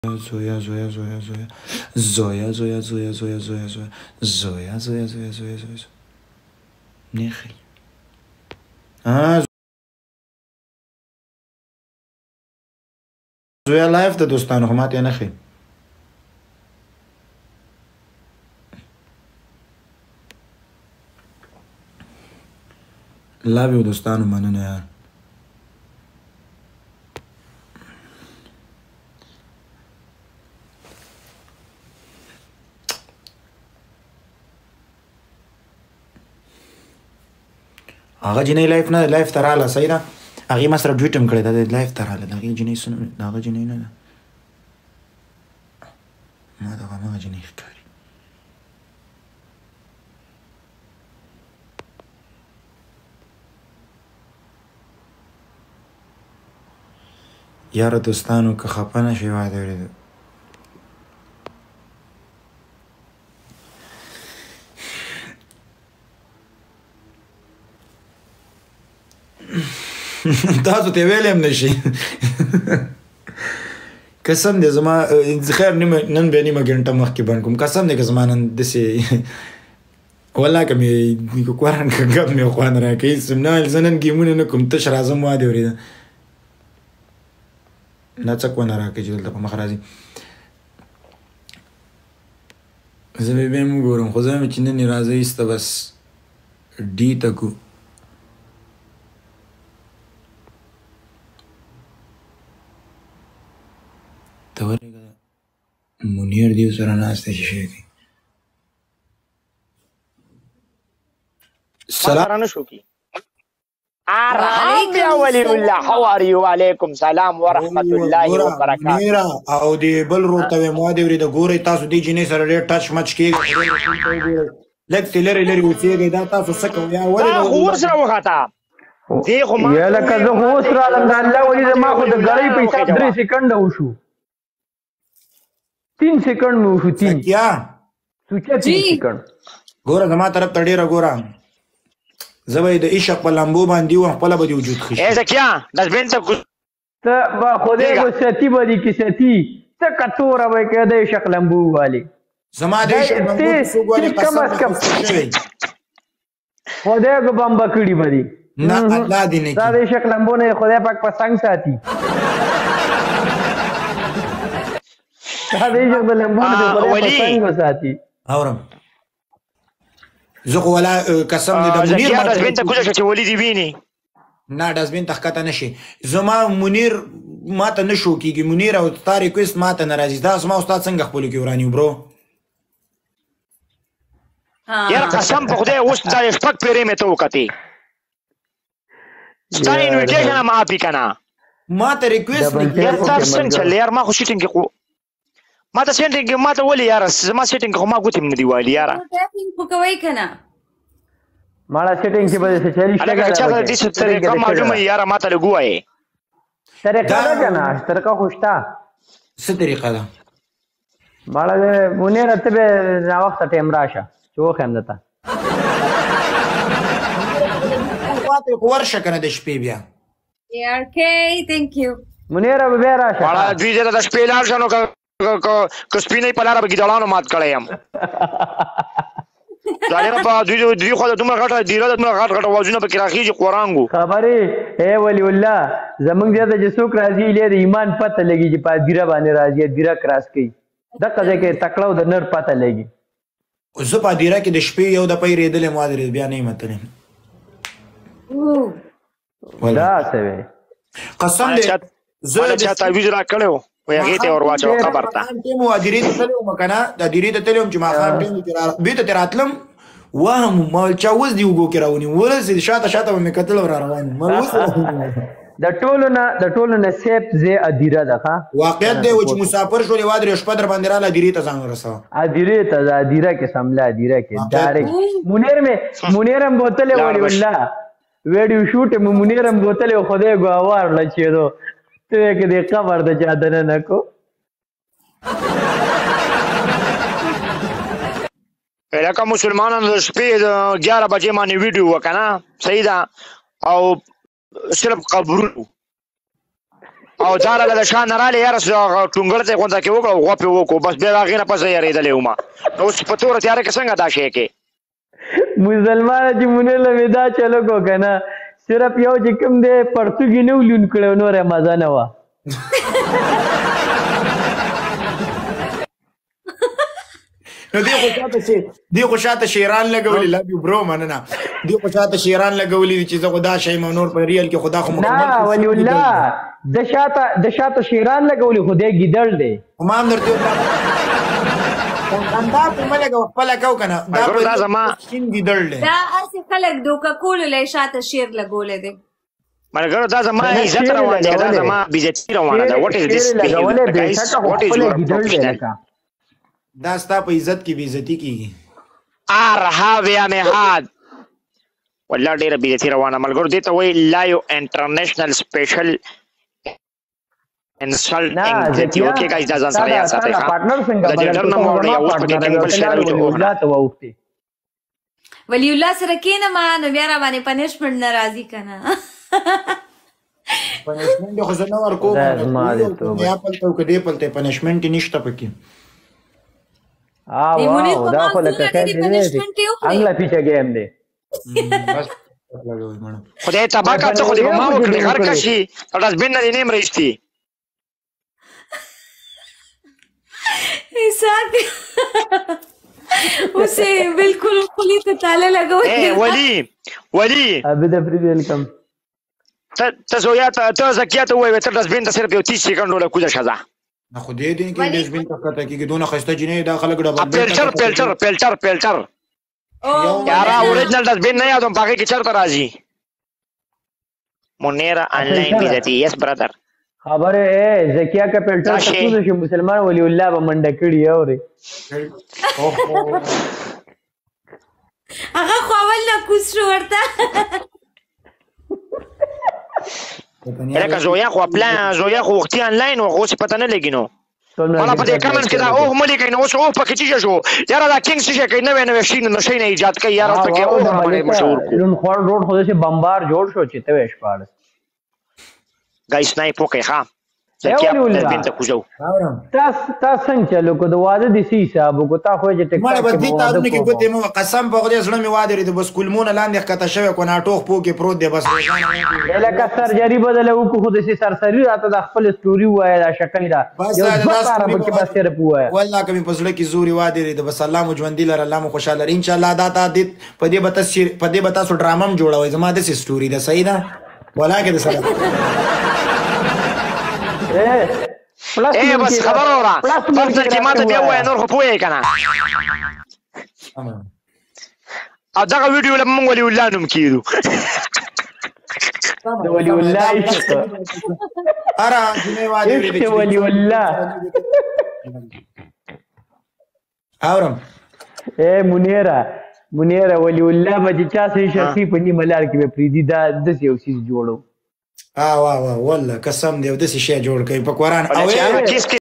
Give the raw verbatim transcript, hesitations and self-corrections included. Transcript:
Zoya, Zoya, Zoya, Zoya. Zoya, Zoya, Zoya, Zoya, Zoya, Zoya. Zoya, Zoya, Zoya, Zoya, Zoya. نخي. آه زویا لایف ده دوستانو خو ماته نه خي. love you دوستانو مننه یار. هغه جنې لایف نه لایف تراله صحیح ده. هغه ما سره ډویټ هم کړی دا لایف تراله دا هغه جنې سن دا هغه جنې نه ده. ما دا هغه جنې ښکاري. یاره دوستانو که خفه نه شئ وایي اورېدو. تاسو ته ویلې هم نه شي. قسم دی زما خیر نن بیا نیمه ګنټه مخکې بند کوم. قسم دی که زما نن داسې والله که مې کوارن که ګپ مې خوند راکوي نه زه نن ګیمونه نه کوم تش راځم وادې اورېده ناڅک ونه راکوي چې دلته په مخ راځي. زه به بیا هم وګورم خو زه مې چې نن یې راځه ایسته بس ډي ته کو. ته ورېږه منیر دې سره ناست دی چې شی کوي. سلام ارحم یا ولی الله how are you وعلیکم سلام ورحمت الله وبرکاته. میرا او دې بل ورور ته وایم ما دې اورېده ګورئ تاسو دې جینۍ سره ډېر ټچ مچ کېږي لږ څه لرې لرې اوسېږئ دا تاسو څه کوئ یا ولې تا خو ورسره وخته دې خو ما یا لکه زه خو اوس رالم د الله ولي ما خو د ګړۍ په حساب درې سیکنډه وشو تین سیکنډ مې وشو تین کیا سوچه تین سیکنډ. ګوره زما طرف ته ډېره ګوره زه به یې د عشق په لمبو باندې وم خپله به دې وجود ښه شي. ای زکیه ډسبین ته ته به خدای به ستی به دې کې ستی څه کټوره به یې د عشق لمبو والې زما د عشق لمبو څوک والې قسم شوی خدای به بمبه کړي به دې نه الله دې نه دا د عشق لمبو نه خدای پاک په څنګ ساتي. دا د عشق د لمبو نه خدای په څنګ وساتي. اورم زه خو ولا قسم دې د منیر زکیه ډسبین ته کوزه چې ولي دې ویني نه ډسبین ته ښکته نه شي. زما منیر ما ته نه شو کېږي منیر او ستا ریکویسټ ما ته نه راځي. دا زما استاد څنګه خپلو کې ورانیو برو یاره قسم په خدای اوس دا شپږ پیرې مې ته وکتې ستا انویټیشن هم اپي که نه ما ته ریکویسټ یار تا څنګه چل یار ما خو سیټینګ کې خو ما ته سیټینګ کې ما ته ولې یاره زما سیټینګ خو ما ګوتې هم نه دي ویلي یاره خو کوئ که نه ماړه سیټینګ کې به داسې چلیږي هلکه چاته دې څه طریقه معلومه وي یاره ما ته لږ ووایې طریقه ده که نه طریقه خو شته. څه طریقه ده ماړه منیره ته به ناوخته ټایم راشه چې وښیم درته ورشه که نه د شپې بیا Okay, thank you. منیره به بیا راشه ماړه دوی ځای ته د شپې لاړ شه نو که سپینۍ په لاره به ګیدړانو مات کړی یم ظالمه په دوی دوی خو د دومره غټه دیره د دومره غټ غټ اوازونه پکې راخېږي قرانګو خبرې ای ولی الله زمونږ ځای ته چې څوک راځي ایله د ایمان پته لګي چې په دیره باندې راځي دیره کراس کوي دغه ځای کې تکړه او د نر پته لګي. زه په دیره کې د شپې یو دفعه یې رېدلې ما درېد بیا نه یې متلی دا څه وی قسم دی زه چا تعویض را کړی و وایي هغې ته یې ور واچوه قبر ته ټیم و ادیرې ته تللی وم که نه د ادیرې ته تللی وم چې ماښام ټیم بېرته ترې راتلم وهم ما ویل چا اوس دې اوږو کې راونیم ورسېد شاته شاته به مې کتل او را روان یم ما اوس د ټولو نه د ټولو نه سیف ځای ادیره ده ښه واقعیت دی و چې مسافر شول یوه درې شپه در باندې راله ادیرې ته ځان ورسوه ادیرې ته د ادیره کې سمله ادیره کې ډایرکټ منیر مې منیر هم بوتلی وړي والله ویډیو شوټ مې منیر هم بوتلی و خدای ګوهوار لچېدو ته یې که دې قبر د چا دننه کو لکه مسلمانانو د شپې د ګیاره بجې باندې ویډیو وکړه نه صحیح ده او صرف قبرونو او دا له شان رااله یاره ټونګړ ته غونډه کې وکړو غوپې وکړو بس بیا هغې نه پسې یارېدلی وم نو اوس په توره تیاره کې څنګه دا شی کې مسلمانه چې مونږ له مې دا چلو کو که نه صرف یو چې کوم دی پرتوګي نه ولون کړی نوره مزه نه وه نو دی خو شاته شي دی خو شاته شیران لګولي لب یو برو مننه دی خو شاته شیران لګولي چې زه خو دا شی م نور په ریل کې خدا خو نه ولی الله د شاته د شاته شیران لګولي خو دی ګیدړ دی ما هم درته دا په ملګه خپل کو کنه دا دا زما شین ګیدړ دی دا اسی خلک دوکه کولو له شاته شیر لګولې دی ملګرو دا زما عزت روان دی دا زما بیزتی روانه ده what is this behavior guys what is your professional دا ستا په عزت کې بې عزتي کېږي ارهاب یا نهاد والله ډېره بې عزتي روانه ملګرو دې ته وایي لایو انټرنیشنل سپیشل انسلټینګ عزتي اوکې ګایز دا ځان سره یاد ساتئ ښه د جنډر نه مو وړئ اوس پکې کوم بل شی راوځي ولی الله سره کېنه نو بیا را باندې پنشمنټ نه راځي که نه پنشمنټ خو زه نه ورکوم یا پلته او که دې پلته پنشمنټ یې نشته پکې Ah, wow, da خو لکه خیر دی انګلا پیچه ګیم دی خدای تبا کا ته خو دې ما وکړې هر کشي ډسبین نه نیم رښتي ایساک اوسه بالکل خلی ته تاله لګوي اے ولی ولی ابدا فری ویلکم ته ته زویا ته زکیات وای ته ډسبین ته صرف یو تیس سکند ولا کوزه شزا نه خو دې دې کې ډسبین ته کته کې دونه خسته جنې دا خلک ډبل فلټر فلټر فلټر فلټر یارا اوریجنل ډسبین نه یادوم پاګه کې چرته راځي مونیرا آنلاین بیزتی یس برادر خبره اے زکیا کا فلټر څه شو مسلمان ولی الله به منډه کړی اوري هغه خو اول نه کوس شو ورته لکه زویا خو پلان زویا خو وختي آنلاین او خو څه پته نه لګي نو مالا په دې کمنټس کې دا اوه ملي کوي نو اوس اوه پکې چی شو یاره دا کینګ څه کوي نوې نوې شي نو شي نه ایجاد کوي یاره پکې اوه باندې مشهور لون خور روډ خو دې بمبار جوړ شو چې ته وښ پاړ گایس نه پوکې ښا زکیا بنت کوجو تاس تاس څنګه چلو کو د واده د سی حساب کو تا خو چې ټیک ما به دې تاسو کې ګوتې مو قسم په خدای سره می واده لري د بس کلمونه لاندې ښکته شوی کو ناټوخ پوکې پروت دی بس لکه سرجری بدله وکړو خو د سي سرسری راته د خپل ستوري وای دا شکل دا یو څه کار به کې بس صرف وای والله کمی په زړه کې زوري واده لري د بس الله مو ژوند لري الله مو خوشاله لري ان شاء الله دا تا دې په دې به تاسو په دې به تاسو ډرامم جوړوي زما د ستوري ده صحیح ده ولکه د سره اے بس خبر اورا فرض چې ماته بیا وای نور خو پوهې کنه او دغه ویډیو له مونږ ولي الله نوم کیدو ولي الله عشق ارا جنې واده لري ولي الله اورم اے منیرا منیرا ولي الله به چا سي شخصي په نیمه لار کې به پریدي دا د یو سیس جوړو اه واه واه والله قسم دی او داسې شی جوړ کوي په قرآن او